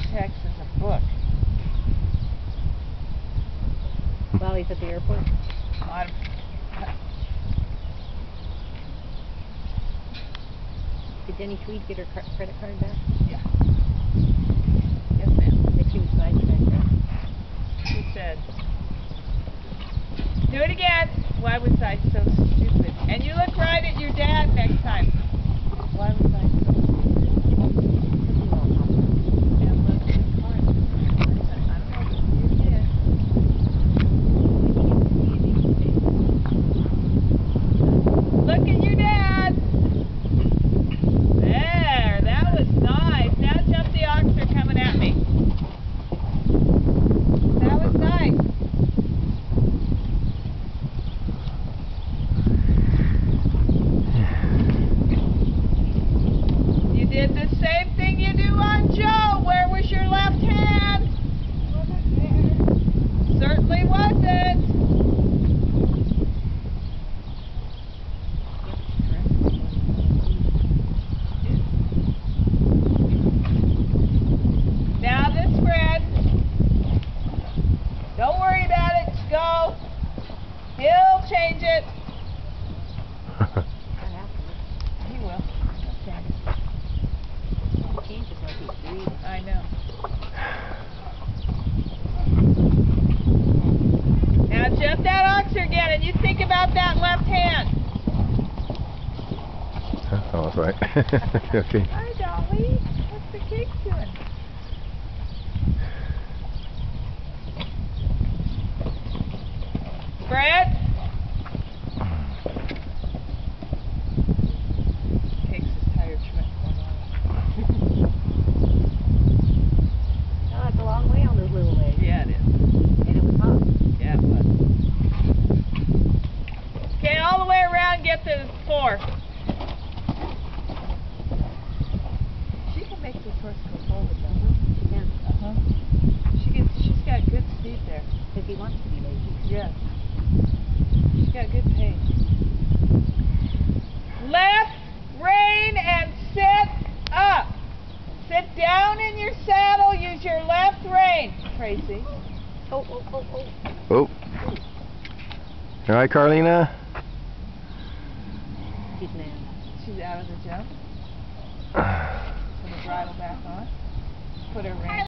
text as a book. While he's at the airport? Did Jenny Tweed get her credit card back? Yeah. Yes, ma'am. If she was sidetracked, right? She said, do it again. Why was I so stupid? And you look right at your dad next time. Why was I so stupid? And look at the card. I don't know what you did. Look at your dad. There, that was nice. Now jump the ox are coming at me. That was nice. You did the same thing you do on Joe. Where was your left hand? Wasn't there. Certainly wasn't. Now this Fred. Don't worry about it. Just go. He'll change it. He will. He'll change it. He changes like he's breathing. I know. Now jump that ox again, and you think about that left hand. That was right. Okay. Hi, Dolly. What's the cake doing? Fred? Cake's is tired. She went for a while. Oh, it's a long way on those little legs. Yeah, it is. And it was hot. Yeah, it was. Okay, all the way around, get the 4. She can make this horse go forward, though. She can. She's got good speed there. Because he wants to be lazy. Yeah. She's got good pace. Left rein and sit up. Sit down in your saddle. Use your left rein, Tracy. Oh, oh, oh, oh. Oh. All right, Carlina. She's mad. She's out of the jump. Put her bridle back on. Put her rein.